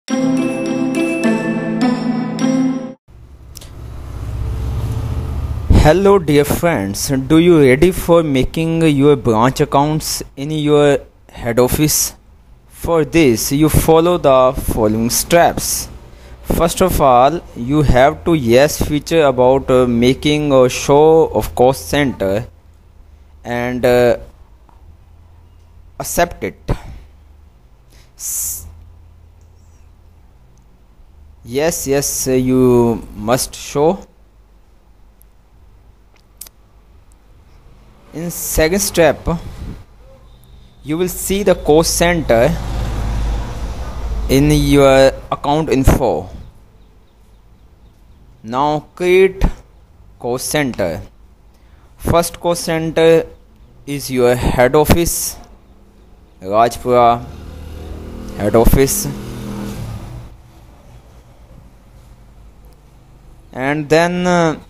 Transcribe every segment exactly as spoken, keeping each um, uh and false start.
Hello dear friends, do you ready for making your branch accounts in your head office? For this you follow the following steps. First of all, you have to yes feature about uh, making a show of cost center and uh, accept it. S- yes, yes, uh, you must show. In second step, you will see the cost center in your account info. Now create cost center. First cost center is your head office, Rajpura head office, and then uh,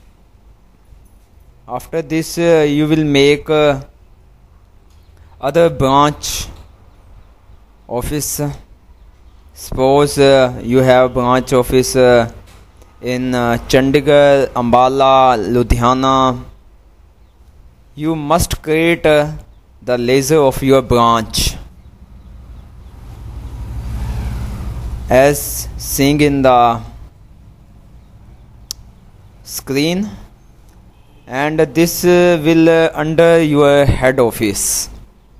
after this uh, you will make uh, other branch office. Suppose uh, you have branch office uh, in uh, Chandigarh, Ambala, Ludhiana. You must create uh, the laser of your branch as seen in the screen, and this uh, will uh, under your head office.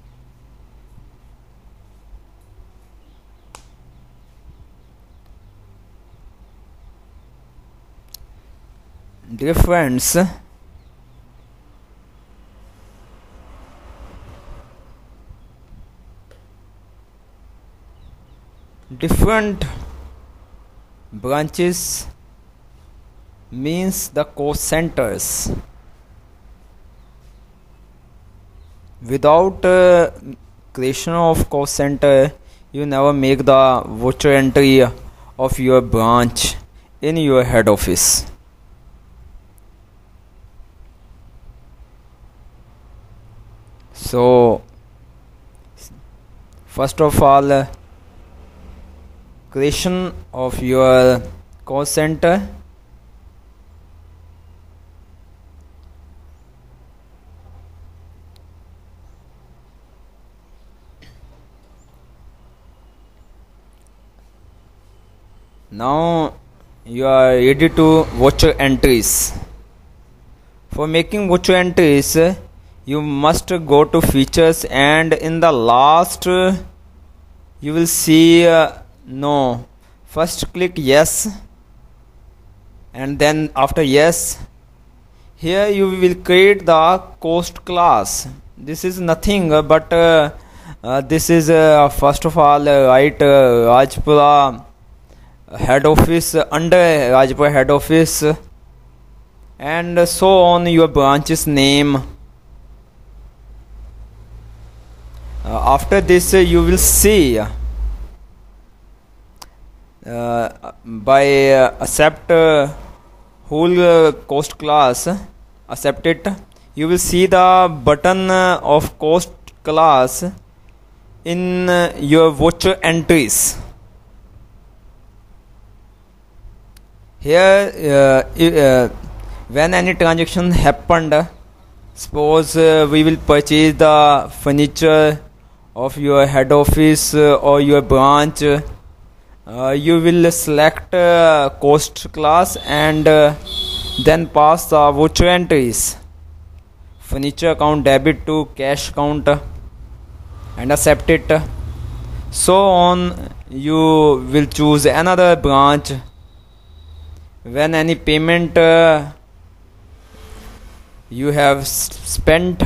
Dear friends, different branches means the cost centers. Without uh, creation of cost center, you never make the voucher entry of your branch in your head office. So first of all, uh, creation of your cost center. Now you are ready to voucher entries. For making voucher entries, you must go to features, and in the last uh, you will see uh, no. First click yes, and then after yes, here you will create the cost class. This is nothing uh, but uh, uh, this is uh, first of all uh, write uh, Rajpura head office uh, under Rajpura head office, uh, and so on your branch's name. Uh, after this uh, you will see uh, by uh, accept uh, whole uh, cost class, accept it, you will see the button uh, of cost class in uh, your voucher entries. Here uh, uh, when any transaction happened, uh, suppose uh, we will purchase the furniture of your head office uh, or your branch, uh, you will select uh, cost class and uh, then pass the voucher entries, furniture account debit to cash account, and accept it. So on you will choose another branch. When any payment uh, you have spent,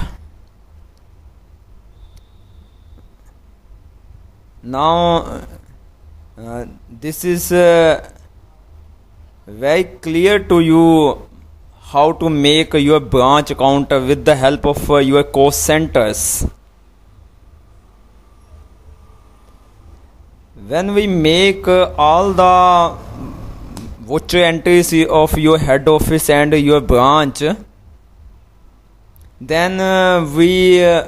now uh, this is uh, very clear to you how to make your branch account with the help of uh, your cost centers. When we make uh, all the voucher entries of your head office and your branch, then uh, we uh,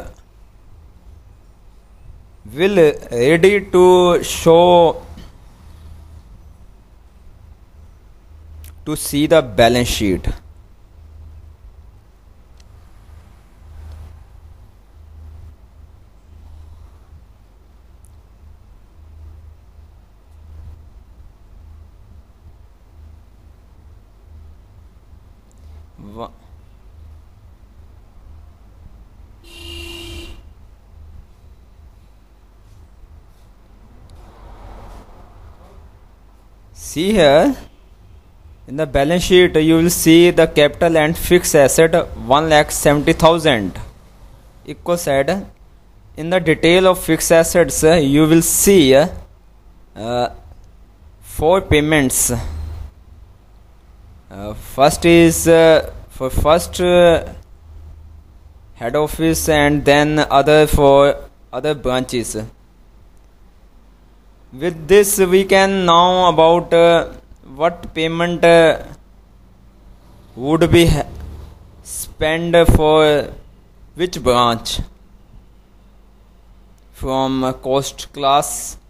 will ready to show to see the balance sheet. Wha- See here in the balance sheet you will see the capital and fixed asset one lakh seventy thousand equal side. In the detail of fixed assets uh, you will see uh, uh, four payments. Uh, first is uh, for first uh, head office and then other for other branches. With this we can know about uh, what payment uh, would be ha- spent for which branch from uh, cost class